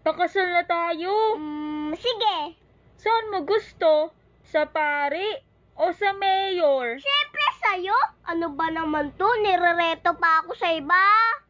Pakasal na tayo. Sige. Saan mo gusto? Sa pari o sa mayor? Siyempre sa'yo. Ano ba naman to? Nirereto pa ako sa iba.